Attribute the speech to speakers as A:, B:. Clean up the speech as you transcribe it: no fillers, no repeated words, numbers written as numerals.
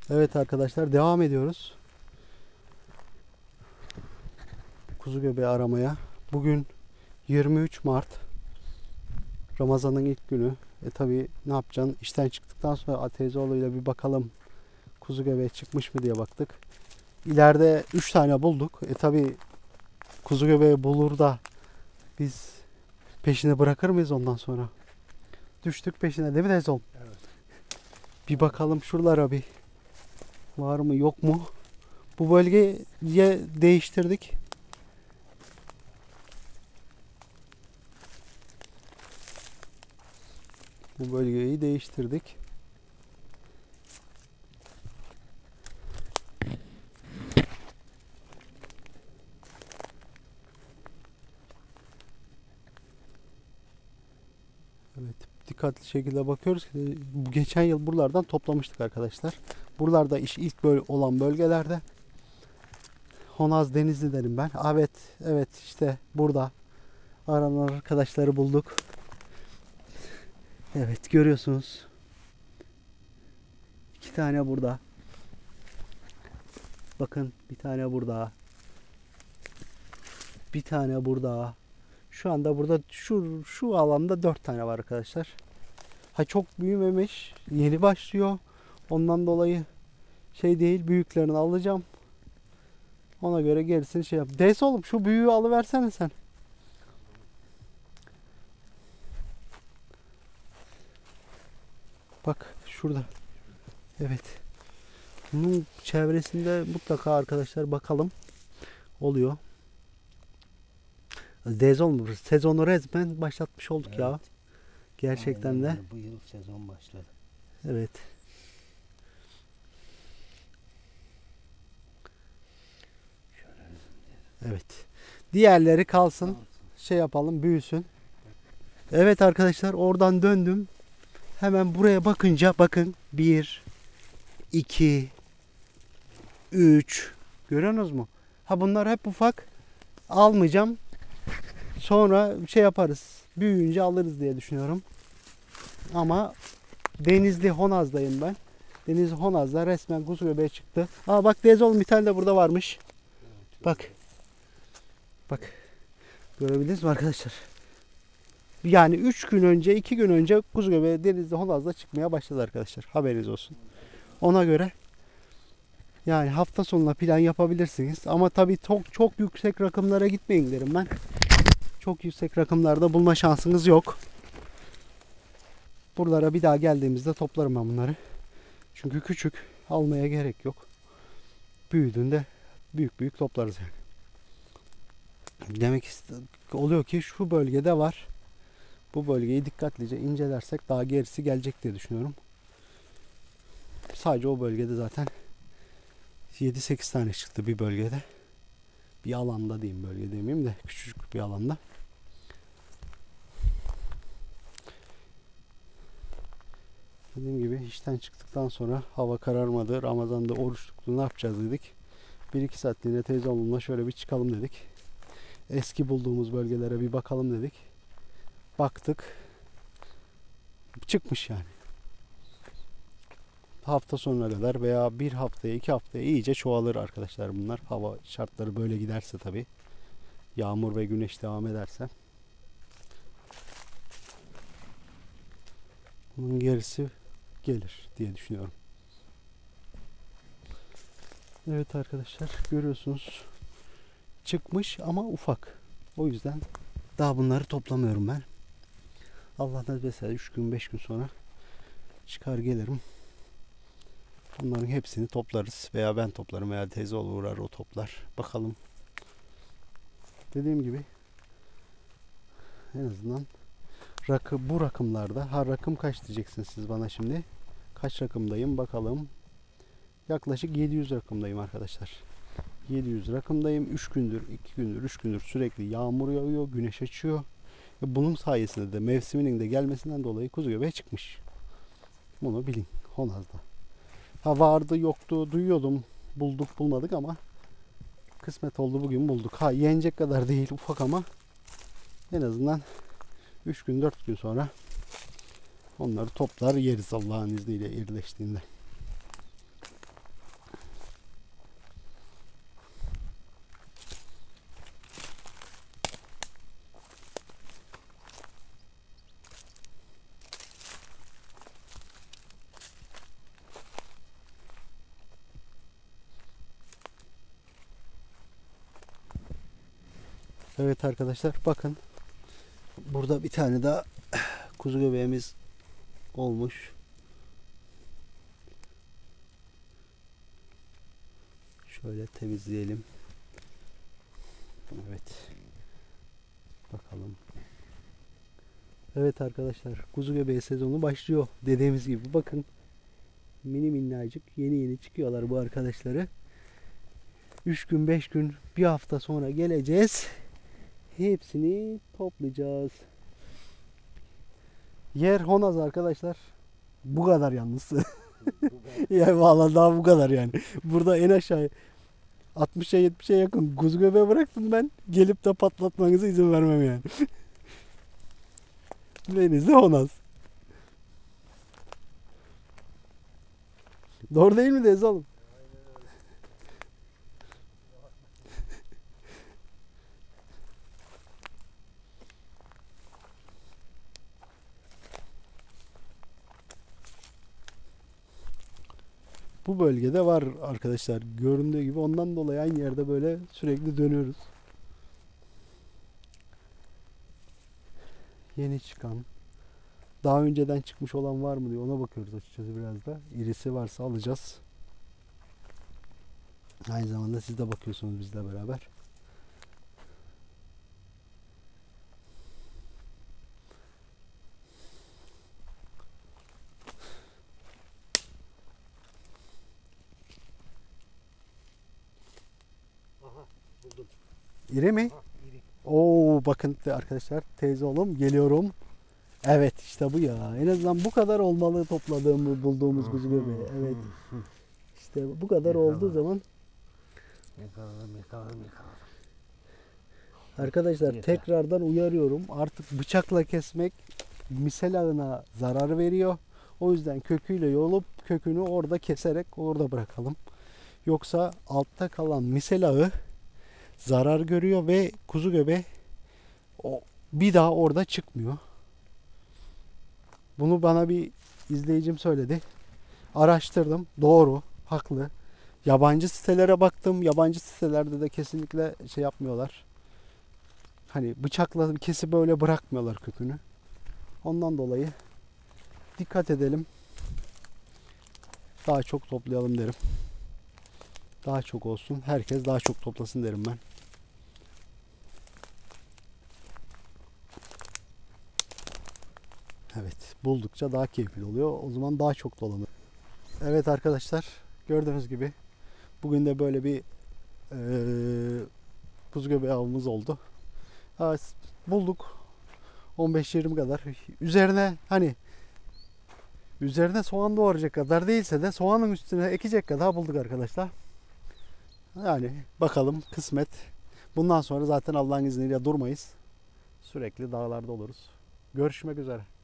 A: Evet arkadaşlar, devam ediyoruz. Kuzu göbeği aramaya. Bugün 23 Mart. Ramazan'ın ilk günü. Tabi ne yapacaksın? İşten çıktıktan sonra teyzeoğluyla bir bakalım kuzu göbeği çıkmış mı diye baktık. İleride 3 tane bulduk. Tabi kuzu göbeği bulur da biz peşine bırakır mıyız ondan sonra? Düştük peşine, değil mi teyzeoğlu?
B: Evet.
A: Bir bakalım şuralara bir. Var mı yok mu? Bu bölgeyi değiştirdik. Bu bölgeyi değiştirdik. Evet, dikkatli şekilde bakıyoruz ki bu geçen yıl buralardan toplamıştık arkadaşlar. Buralarda ilk böyle olan bölgelerde Honaz Denizli derim ben. Evet, evet işte burada aranan arkadaşları bulduk. Evet, görüyorsunuz. 2 tane burada. Bakın, bir tane burada. Bir tane burada. Şu anda burada şu alanda 4 tane var arkadaşlar. Ha, çok büyümemiş. Yeni başlıyor. Ondan dolayı şey değil, büyüklerini alacağım. Ona göre gerisini şey yap. Deyse oğlum, şu büyüğü alıversene sen. Bak şurada. Evet. Bunun çevresinde mutlaka arkadaşlar bakalım. Oluyor. Sezonu resmen başlatmış olduk, evet ya. Gerçekten aynen de.
B: Bu yıl sezon başladı.
A: Evet. Evet. Diğerleri kalsın. Şey yapalım, büyüsün. Evet arkadaşlar, oradan döndüm. Hemen buraya bakınca bakın 1 2 3 görüyorsunuz mu? Ha, bunlar hep ufak. Almayacağım. Sonra şey yaparız. Büyüyünce alırız diye düşünüyorum. Ama Denizli Honaz'dayım ben. Denizli Honaz'da resmen kuzu göbeği çıktı. Aa bak, Dezol bir tane de burada varmış. Bak. Bak. Görebildiniz mi arkadaşlar? Yani 3 gün önce, 2 gün önce kuzu göbeği Denizli Honaz'da çıkmaya başladı arkadaşlar. Haberiniz olsun. Ona göre yani hafta sonuna plan yapabilirsiniz. Ama tabii çok yüksek rakımlara gitmeyin derim ben. Çok yüksek rakımlarda bulma şansınız yok. Buralara bir daha geldiğimizde toplarım ben bunları. Çünkü küçük, almaya gerek yok. Büyüdüğünde büyük toplarız yani. Demek oluyor ki şu bölgede var. Bu bölgeyi dikkatlice incelersek daha gerisi gelecek diye düşünüyorum. Sadece o bölgede zaten 7-8 tane çıktı bir bölgede. Bir alanda diyeyim, bölge demeyeyim de küçücük bir alanda. Dediğim gibi işten çıktıktan sonra hava kararmadı. Ramazan'da oruç tuttu, ne yapacağız dedik. 1-2 saatliğine teyze oğlumla şöyle bir çıkalım dedik. Eski bulduğumuz bölgelere bir bakalım dedik. Baktık. Çıkmış yani. Hafta sonuna kadar veya bir haftaya 2 haftaya iyice çoğalır arkadaşlar bunlar. Hava şartları böyle giderse tabi. Yağmur ve güneş devam ederse. Bunun gerisi gelir diye düşünüyorum. Evet arkadaşlar, görüyorsunuz. Çıkmış ama ufak. O yüzden daha bunları toplamıyorum ben. Allah nasip etse 3 gün 5 gün sonra çıkar gelirim. Bunların hepsini toplarız. Veya ben toplarım veya teyze uğrar o toplar. Bakalım. Dediğim gibi en azından bu rakımlarda, ha rakım kaç diyeceksiniz siz bana şimdi. Kaç rakımdayım bakalım. Yaklaşık 700 rakımdayım arkadaşlar. 700 rakımdayım. 3 gündür, 2 gündür, 3 gündür sürekli yağmur yağıyor, güneş açıyor. Ve bunun sayesinde de mevsiminin de gelmesinden dolayı kuzu göbeği çıkmış. Bunu bilin Honaz'da. Ha, vardı yoktu duyuyordum. Bulduk bulmadık ama kısmet oldu, bugün bulduk. Ha, yenecek kadar değil, ufak ama en azından 3 gün 4 gün sonra onları toplar yeriz Allah'ın izniyle irileştiğinde. Evet arkadaşlar bakın. Burada bir tane daha kuzu göbeğimiz olmuş. Şöyle temizleyelim. Evet. Bakalım. Evet arkadaşlar, kuzu göbeği sezonu başlıyor. Dediğimiz gibi bakın. Mini minnacık yeni yeni çıkıyorlar bu arkadaşları. 3 gün 5 gün bir hafta sonra geleceğiz. Hepsini toplayacağız. Yer Honaz arkadaşlar. Bu kadar yalnız. Yani vallahi daha bu kadar yani. Burada en aşağı 60'a 70'e yakın kuzu göbeği bıraktım ben. Gelip de patlatmanıza izin vermem yani. Denizli Honaz. Doğru değil mi Deniz oğlum? Bu bölgede var arkadaşlar. Göründüğü gibi ondan dolayı aynı yerde böyle sürekli dönüyoruz. Yeni çıkan, daha önceden çıkmış olan var mı diye ona bakıyoruz açıkçası biraz da. İrisi varsa alacağız. Aynı zamanda siz de bakıyorsunuz bizle beraber.
B: Aha buldum.
A: İri mi?
B: Aha, iri.
A: Oo bakın arkadaşlar, teyze oğlum geliyorum. Evet işte bu ya. En azından bu kadar olmalı topladığımız, bulduğumuz kuzu göbeği. Evet. İşte bu kadar olduğu zaman
B: Yakaladım.
A: arkadaşlar
B: Yeter.
A: tekrardan uyarıyorum. Artık bıçakla kesmek misel ağına zarar veriyor. O yüzden köküyle yolup kökünü orada keserek orada bırakalım. Yoksa altta kalan misel ağı zarar görüyor ve kuzu göbeği o bir daha orada çıkmıyor. Bunu bana bir izleyicim söyledi. Araştırdım. Doğru. Haklı. Yabancı sitelere baktım. Yabancı sitelerde de kesinlikle şey yapmıyorlar. Hani bıçakla kesip böyle bırakmıyorlar kökünü. Ondan dolayı dikkat edelim. Daha çok toplayalım derim. Daha çok olsun. Herkes daha çok toplasın derim ben. Evet. Buldukça daha keyifli oluyor. O zaman daha çok dolanır. Evet arkadaşlar. Gördüğünüz gibi bugün de böyle bir kuzu göbeği avımız oldu. Evet, bulduk. 15-20 kadar. Üzerine hani üzerine soğan doğrayacak kadar değilse de soğanın üstüne ekecek kadar bulduk arkadaşlar. Yani bakalım kısmet. Bundan sonra zaten Allah'ın izniyle durmayız. Sürekli dağlarda oluruz. Görüşmek üzere.